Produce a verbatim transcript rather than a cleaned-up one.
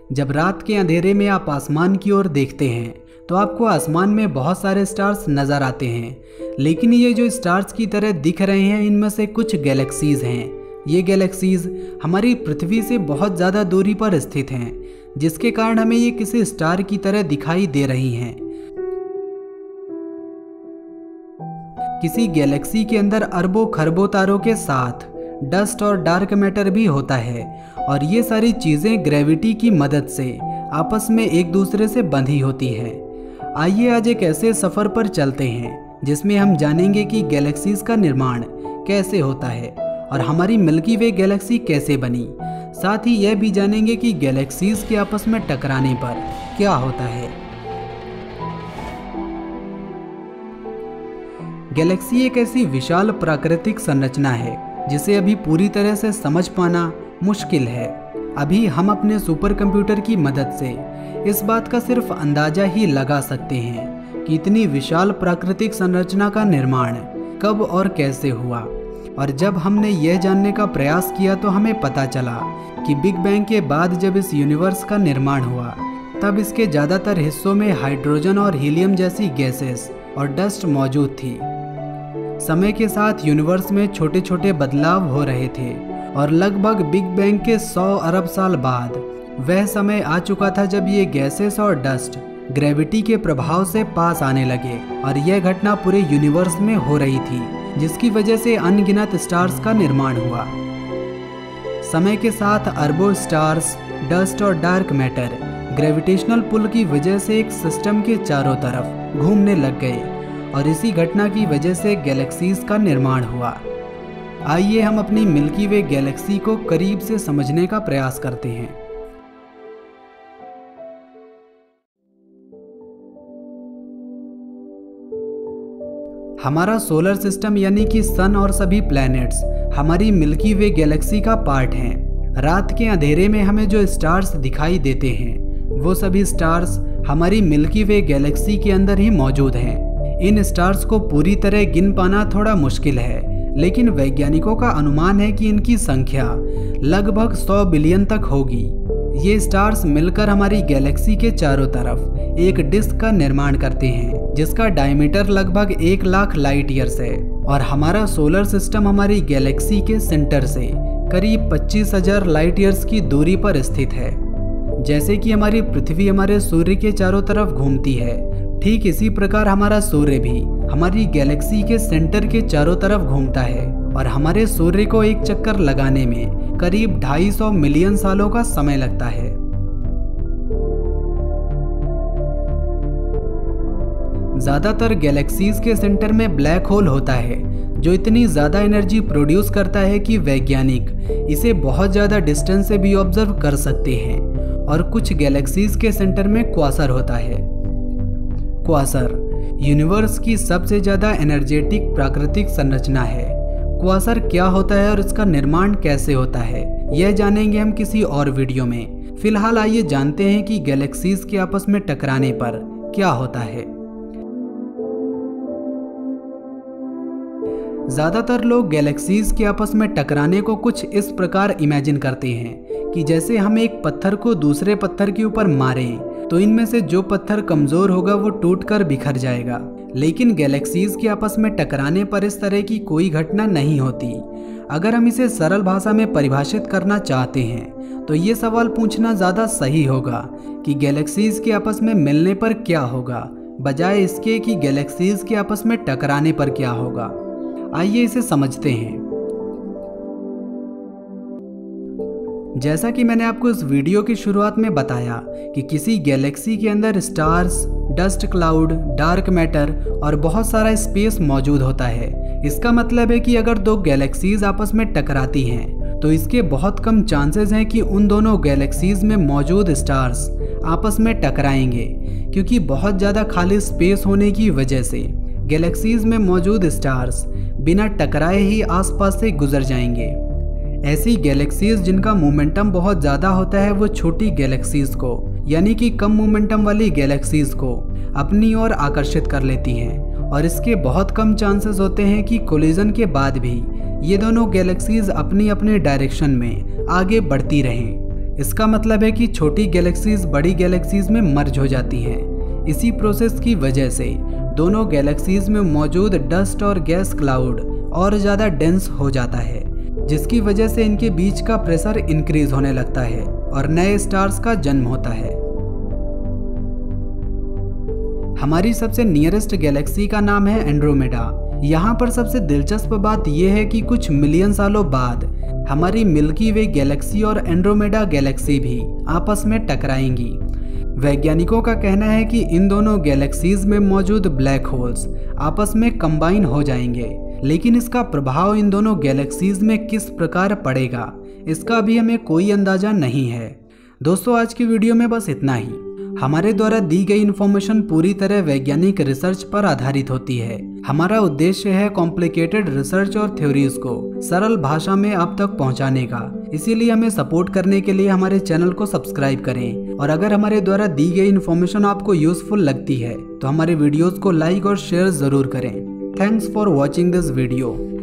जब रात के अंधेरे में आप आसमान की ओर देखते हैं तो आपको आसमान में बहुत सारे स्टार्स नज़र आते हैं, लेकिन ये जो स्टार्स की तरह दिख रहे हैं इनमें से कुछ गैलेक्सीज हैं। ये गैलेक्सीज हमारी पृथ्वी से बहुत ज़्यादा दूरी पर स्थित हैं, जिसके कारण हमें ये किसी स्टार की तरह दिखाई दे रही हैं। किसी गैलेक्सी के अंदर अरबों खरबों तारों के साथ डस्ट और डार्क मैटर भी होता है, और ये सारी चीज़ें ग्रेविटी की मदद से आपस में एक दूसरे से बंधी होती है। आइए आज एक ऐसे सफ़र पर चलते हैं जिसमें हम जानेंगे कि गैलेक्सीज का निर्माण कैसे होता है और हमारी मिल्की वे गैलेक्सी कैसे बनी। साथ ही यह भी जानेंगे कि गैलेक्सीज के आपस में टकराने पर क्या होता है। गैलेक्सी एक ऐसी विशाल प्राकृतिक संरचना है जिसे अभी पूरी तरह से समझ पाना मुश्किल है। अभी हम अपने सुपर कंप्यूटर की मदद से इस बात का सिर्फ अंदाजा ही लगा सकते हैं कि इतनी विशाल प्राकृतिक संरचना का निर्माण कब और कैसे हुआ। और जब हमने यह जानने का प्रयास किया तो हमें पता चला कि बिग बैंग के बाद जब इस यूनिवर्स का निर्माण हुआ तब इसके ज़्यादातर हिस्सों में हाइड्रोजन और हीलियम जैसी गैसेस और डस्ट मौजूद थी। समय के साथ यूनिवर्स में छोटे छोटे बदलाव हो रहे थे और लगभग बिग बैंग के सौ अरब साल बाद वह समय आ चुका था जब ये गैसेस और डस्ट ग्रेविटी के प्रभाव से पास आने लगे, और यह घटना पूरे यूनिवर्स में हो रही थी, जिसकी वजह से अनगिनत स्टार्स का निर्माण हुआ। समय के साथ अरबों स्टार्स, डस्ट और डार्क मैटर ग्रेविटेशनल पुल की वजह से एक सिस्टम के चारों तरफ घूमने लग गए, और इसी घटना की वजह से गैलेक्सीज का निर्माण हुआ। आइए हम अपनी मिल्की वे गैलेक्सी को करीब से समझने का प्रयास करते हैं। हमारा सोलर सिस्टम यानी कि सन और सभी प्लैनेट्स हमारी मिल्की वे गैलेक्सी का पार्ट हैं। रात के अंधेरे में हमें जो स्टार्स दिखाई देते हैं वो सभी स्टार्स हमारी मिल्की वे गैलेक्सी के अंदर ही मौजूद हैं। इन स्टार्स को पूरी तरह गिन पाना थोड़ा मुश्किल है, लेकिन वैज्ञानिकों का अनुमान है कि इनकी संख्या लगभग सौ बिलियन तक होगी। ये स्टार्स मिलकर हमारी गैलेक्सी के चारों तरफ एक डिस्क का निर्माण करते हैं जिसका डायमीटर लगभग एक लाख लाइट ईयर्स है, और हमारा सोलर सिस्टम हमारी गैलेक्सी के सेंटर से करीब पच्चीस हजार लाइट ईयर्स की दूरी पर स्थित है। जैसे कि हमारी पृथ्वी हमारे सूर्य के चारों तरफ घूमती है, ठीक इसी प्रकार हमारा सूर्य भी हमारी गैलेक्सी के सेंटर के चारों तरफ घूमता है, और हमारे सूर्य को एक चक्कर लगाने में करीब ढाई सौ मिलियन सालों का समय लगता है। ज्यादातर गैलेक्सीज के सेंटर में ब्लैक होल होता है जो इतनी ज्यादा एनर्जी प्रोड्यूस करता है कि वैज्ञानिक इसे बहुत ज्यादा डिस्टेंस से भी ऑब्जर्व कर सकते हैं। और कुछ गैलेक्सीज के सेंटर में क्वासर होता है। क्वासर यूनिवर्स की सबसे ज्यादा एनर्जेटिक प्राकृतिक संरचना है। क्वासर क्या होता है और इसका निर्माण कैसे होता है यह जानेंगे हम किसी और वीडियो में। फिलहाल आइए जानते हैं कि गैलेक्सीज के आपस में टकराने पर क्या होता है। ज्यादातर लोग गैलेक्सीज के आपस में टकराने को कुछ इस प्रकार इमेजिन करते हैं कि जैसे हम एक पत्थर को दूसरे पत्थर के ऊपर मारें तो इनमें से जो पत्थर कमजोर होगा वो टूटकर बिखर जाएगा। लेकिन गैलेक्सीज के आपस में टकराने पर इस तरह की कोई घटना नहीं होती। अगर हम इसे सरल भाषा में परिभाषित करना चाहते हैं तो ये सवाल पूछना ज़्यादा सही होगा कि गैलेक्सीज के आपस में मिलने पर क्या होगा, बजाय इसके कि गैलेक्सीज के आपस में टकराने पर क्या होगा। आइए इसे समझते हैं। जैसा कि मैंने आपको इस वीडियो की शुरुआत में बताया कि किसी गैलेक्सी के अंदर stars, dust cloud, dark matter और बहुत सारा स्पेस मौजूद होता है। इसका मतलब है कि अगर दो गैलेक्सीज आपस में टकराती हैं तो इसके बहुत कम चांसेस हैं कि उन दोनों गैलेक्सीज में मौजूद स्टार्स आपस में टकराएंगे, क्योंकि बहुत ज़्यादा खाली स्पेस होने की वजह से गैलेक्सीज में मौजूद स्टार्स बिना टकराए ही आसपास से गुजर जाएंगे। ऐसी गैलेक्सीज जिनका मोमेंटम बहुत ज़्यादा होता है वो छोटी गैलेक्सीज को यानी कि कम मोमेंटम वाली गैलेक्सीज को अपनी ओर आकर्षित कर लेती हैं, और इसके बहुत कम चांसेस होते हैं कि कोलिजन के बाद भी ये दोनों गैलेक्सीज अपनी अपने डायरेक्शन में आगे बढ़ती रहें। इसका मतलब है कि छोटी गैलेक्सीज बड़ी गैलेक्सीज में मर्ज हो जाती हैं। इसी प्रोसेस की वजह से दोनों गैलेक्सीज में मौजूद डस्ट और गैस क्लाउड और ज़्यादा डेंस हो जाता है, जिसकी वजह से इनके बीच का प्रेशर इंक्रीज होने लगता है और नए स्टार्स का जन्म होता है। हमारी सबसे नियरेस्ट गैलेक्सी का नाम है एंड्रोमेडा। यहाँ पर सबसे दिलचस्प बात यह है कि कुछ मिलियन सालों बाद हमारी मिल्की वे गैलेक्सी और एंड्रोमेडा गैलेक्सी भी आपस में टकराएंगी। वैज्ञानिकों का कहना है कि इन दोनों गैलेक्सीज में मौजूद ब्लैक होल्स आपस में कंबाइन हो जाएंगे, लेकिन इसका प्रभाव इन दोनों गैलेक्सीज में किस प्रकार पड़ेगा इसका भी हमें कोई अंदाजा नहीं है। दोस्तों, आज की वीडियो में बस इतना ही। हमारे द्वारा दी गई इन्फॉर्मेशन पूरी तरह वैज्ञानिक रिसर्च पर आधारित होती है। हमारा उद्देश्य है कॉम्प्लिकेटेड रिसर्च और थ्योरीज को सरल भाषा में आप तक पहुंचाने का। इसीलिए हमें सपोर्ट करने के लिए हमारे चैनल को सब्सक्राइब करें, और अगर हमारे द्वारा दी गई इन्फॉर्मेशन आपको यूजफुल लगती है तो हमारे वीडियोस को लाइक और शेयर जरूर करें। Thanks for watching this video.